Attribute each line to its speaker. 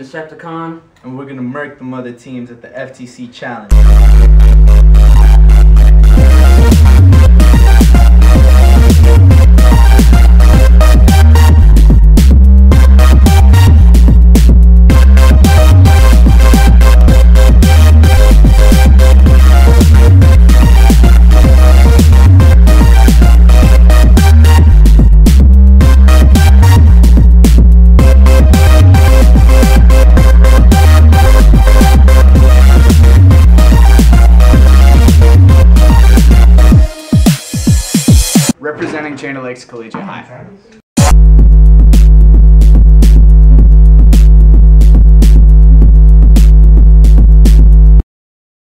Speaker 1: Decepticon,
Speaker 2: and we're gonna murk them other teams at the FTC Challenge.
Speaker 3: Representing Lakes Collegiate High.